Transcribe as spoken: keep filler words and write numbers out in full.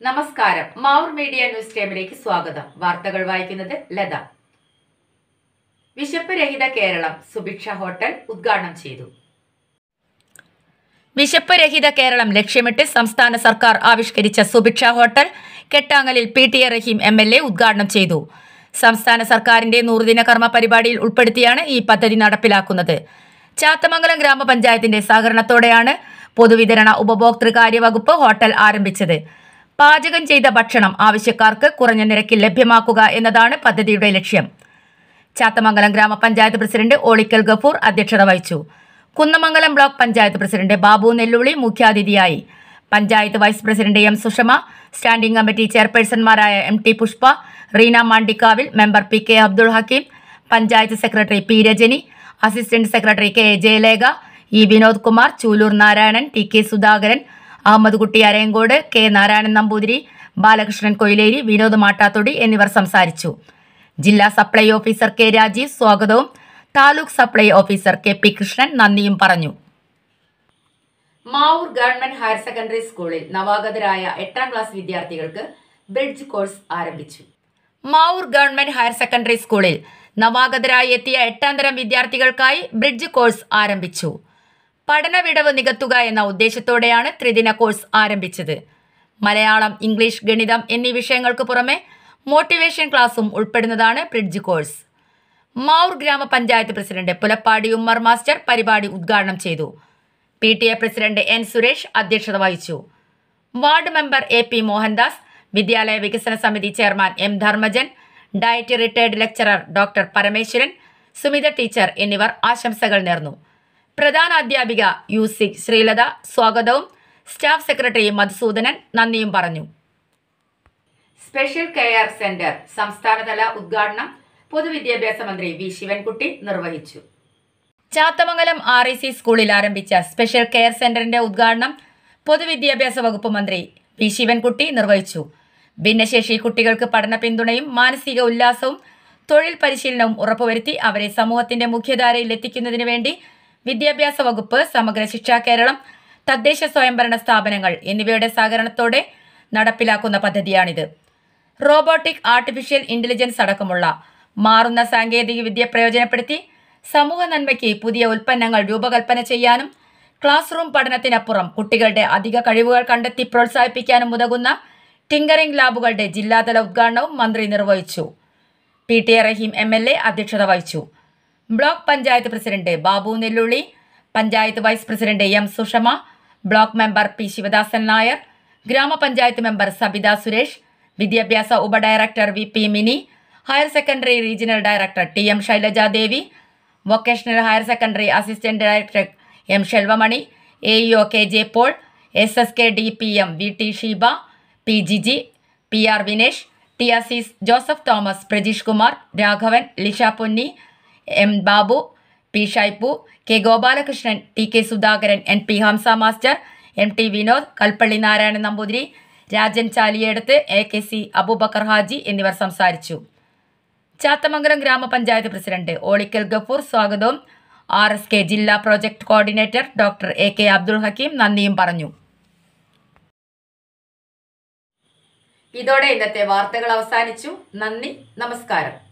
നമസ്കാരം. Mavoor media news ടൈമിലേക്ക് സ്വാഗതം. വാർത്തകൾ വായിക്കുന്നത് ലത. വിശപ്പ് രഹിത കേരളം സുഭിക്ഷ ഹോട്ടൽ ഉദ്ഘാടനം ചെയ്തു. വിശപ്പ് രഹിത കേരളം ലക്ഷ്യമിട്ട് സംസ്ഥാന സർക്കാർ ആവിഷ്കരിച്ച സുഭിക്ഷ ഹോട്ടൽ കെട്ടാങ്ങലിൽ P T A Raheem M L A ഉദ്ഘാടനം ചെയ്തു. സംസ്ഥാന സർക്കാരിന്റെ നൂറുദിന കർമ്മ പരിപാടിയിൽ ഉൾപ്പെടുത്തിയാണ് ഈ പദ്ധതി നടപ്പിലാക്കുന്നത്. ചാത്തമംഗലം ഗ്രാമപഞ്ചായത്തിന്റെ സഹകരണത്തോടെയാണ് പൊതുവിതരണ ഉപഭോക്തൃകാര്യ വകുപ്പ് ഹോട്ടൽ ആരംഭിച്ചത്. പാചകം ചെയ്ത ഭക്ഷണം ആവശ്യക്കാർക്ക് കുറഞ്ഞ നിരക്കിൽ ലഭ്യമാക്കുക എന്നതാണ് പദ്ധതിയുടെ ലക്ഷ്യം. ചാത്തമംഗലം ഗ്രാമപഞ്ചായത്ത് പ്രസിഡന്റ് ഓളിക്കൽ ഗഫൂർ അധ്യക്ഷത വഹിച്ചു. കുന്നമംഗലം ബ്ലോക്ക് പഞ്ചായത്ത് പ്രസിഡന്റ് ബാബു നെല്ലുള്ളി മുഖ്യാതിഥിയായി. Panchayat vice president M Sushama, standing committee ചെയർപേഴ്സൺമാരായ M T Pushpa, Reena Mandikkavil, member P K Abdul Hakeem, panchayat secretary P Rajani, assistant secretary K A Jayalekha, E Vinod Kumar, Chooloor Narayanan, T K Sudhakaran, Ahammed Kutty Arayankode, K Narayanan Namboothiri, Balakrishnan Koileri, Vinod Mattathodi എന്നിവർ സംസാരിച്ചു. ജില്ലാ സപ്ലൈ ഓഫീസർ കെ രാജീവ് സ്വാഗതവും taluk supply officer K P Krishnan നന്ദിയും പറഞ്ഞു. മാവൂർ ഗവൺമെന്റ് ഹയർ സെക്കൻഡറി സ്കൂളിൽ നവാഗതരായ എട്ടാം ക്ലാസ് വിദ്യാർത്ഥികൾക്ക് ബ്രിഡ്ജ് കോഴ്സ് ആരംഭിച്ചു. മാവൂർ ഗവൺമെന്റ് ഹയർ സെക്കൻഡറി സ്കൂളിൽ നവാഗതരായി എത്തിയ എട്ടാം തരം വിദ്യാർത്ഥികൾക്കായി ബ്രിഡ്ജ് കോഴ്സ് ആരംഭിച്ചു. പഠന വിടവ് നികത്തുക എന്ന ഉദ്ദേശത്തോടെയാണ് ത്രിദിന കോഴ്സ് ആരംഭിച്ചത്. മലയാളം, ഇംഗ്ലീഷ്, ഗണിതം എന്നീ വിഷയങ്ങൾക്ക് പുറമെ മോട്ടിവേഷൻ ക്ലാസും ഉൾപ്പെടുന്നതാണ് ബ്രിഡ്ജ് കോഴ്സ്. മാവൂർ ഗ്രാമപഞ്ചായത്ത് പ്രസിഡന്റ് പുലപ്പാടി ഉമ്മർ മാസ്റ്റർ പരിപാടി ഉദ്ഘാടനം ചെയ്തു. P T A president N Suresh അധ്യക്ഷത വഹിച്ചു. Ward member A P Mohandas, വിദ്യാലയ വികസന സമിതി chairman M Dharmajan, DIET retired lecturer doctor Parameswaran, Sumitha teacher എന്നിവർ ആശംസകൾ നേർന്നു. പ്രധാന അധ്യാപിക യു സി ശ്രീലത സ്വാഗതവും സ്റ്റാഫ് സെക്രട്ടറി മധുസൂദനൻ നന്ദിയും പറഞ്ഞു. സ്പെഷ്യൽ കെയർ സെന്റർ സംസ്ഥാനതല ഉദ്ഘാടനം പൊതുവിദ്യാഭ്യാസ മന്ത്രി വി ശിവൻകുട്ടി നിർവഹിച്ചു. ചാത്തമംഗലം ആർ ഇ സി സ്കൂളിൽ ആരംഭിച്ച സ്പെഷ്യൽ കെയർ സെന്ററിന്റെ ഉദ്ഘാടനം പൊതുവിദ്യാഭ്യാസ വകുപ്പ് മന്ത്രി വി ശിവൻകുട്ടി നിർവഹിച്ചു. ഭിന്നശേഷി കുട്ടികൾക്ക് പഠന പിന്തുണയും മാനസിക ഉല്ലാസവും തൊഴിൽ പരിശീലനവും ഉറപ്പുവരുത്തി അവരെ സമൂഹത്തിന്റെ മുഖ്യധാരയിൽ എത്തിക്കുന്നതിന് വേണ്ടി വിദ്യാഭ്യാസ വകുപ്പ്, സമഗ്ര ശിക്ഷാ കേരളം, തദ്ദേശ സ്വയംഭരണ സ്ഥാപനങ്ങൾ എന്നിവയുടെ സഹകരണത്തോടെ നടപ്പിലാക്കുന്ന പദ്ധതിയാണിത്. റോബോട്ടിക്, ആർട്ടിഫിഷ്യൽ ഇന്റലിജൻസ് അടക്കമുള്ള മാറുന്ന സാങ്കേതിക വിദ്യ പ്രയോജനപ്പെടുത്തി സമൂഹ നന്മയ്ക്ക് പുതിയ ഉൽപ്പന്നങ്ങൾ രൂപകൽപ്പന ചെയ്യാനും ക്ലാസ് റൂം പഠനത്തിനപ്പുറം കുട്ടികളുടെ അധിക കഴിവുകൾ കണ്ടെത്തി പ്രോത്സാഹിപ്പിക്കാനും ഉതകുന്ന ടിങ്കറിംഗ് ലാബുകളുടെ ജില്ലാതല ഉദ്ഘാടനവും മന്ത്രി നിർവഹിച്ചു. P T A Raheem M L A അധ്യക്ഷത വഹിച്ചു. Block panchayat president Babu Nellulli, panchayat vice president M Sushama, block member P Sivadasan Nair, ഗ്രാമപഞ്ചായത്ത് മെമ്പർ സബിത സുരേഷ്, വിദ്യാഭ്യാസ ഉപഡയറക്ടർ V P Mini, higher secondary regional director T M Shailajadevi, vocational higher secondary assistant director M Selvamani, A E O K J Paul, S S K D P M V T Sheeba, P Jiji, P R Vinesh, T Azeez, Joseph Thomas, Prajeesh Kumar, Raghavan, Lisha Ponni, M Babu, P Shaippu, K Gopalakrishnan, T K Sudhakaran, N P Hamsa master, M T Vinod, Kalppally Narayanan Namboothiri, Rajan Chaliyedath, A K C Aboobacker Haji എന്നിവർ സംസാരിച്ചു. ചാത്തമംഗലം ഗ്രാമപഞ്ചായത്ത് president Olikkal Gafoor സ്വാഗതവും R S K ജില്ലാ project coordinator doctor A K Abdul Hakeem നന്ദിയും പറഞ്ഞു. ഇതോടെ ഇന്നത്തെ വാർത്തകൾ അവസാനിച്ചു. നന്ദി, നമസ്കാരം.